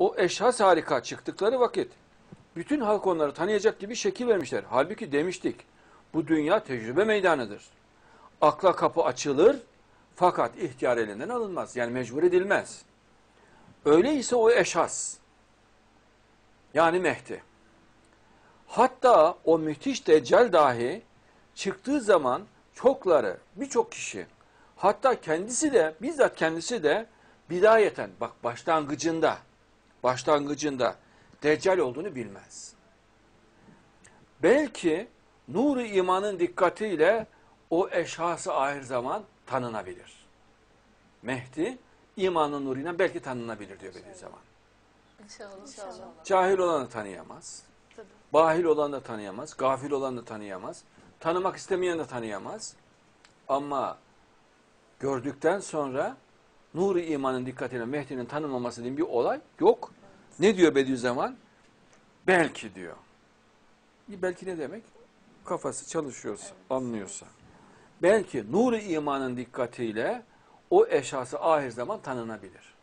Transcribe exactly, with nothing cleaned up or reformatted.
o eşhas harika çıktıkları vakit bütün halk onları tanıyacak gibi şekil vermişler. Halbuki demiştik, bu dünya tecrübe meydanıdır. Akla kapı açılır fakat ihtiyar elinden alınmaz. Yani mecbur edilmez. Öyleyse o eşhas, yani Mehdi. Hatta o müthiş Deccal dahi çıktığı zaman çokları, birçok kişi, hatta kendisi de, bizzat kendisi de bidayeten, bak başlangıcında, başlangıcında Deccal olduğunu bilmez. Belki nur-u imanın dikkatiyle o eşhası ahir zaman tanınabilir. Mehdi, imanın nuruyla belki tanınabilir diyor Bediüzzaman. İnşallah. İnşallah. Cahil olanı tanıyamaz. Tabii. Bahil olanı da tanıyamaz. Gafil olanı da tanıyamaz. Tanımak istemeyen de tanıyamaz. Ama gördükten sonra nur-u imanın dikkatiyle Mehdi'nin tanınmaması diye bir olay yok. Evet. Ne diyor Bediüzzaman? Belki diyor. Belki ne demek? Kafası çalışıyorsa, evet, anlıyorsa. Belki nur-u imanın dikkatiyle o eşhası ahir zaman tanınabilir.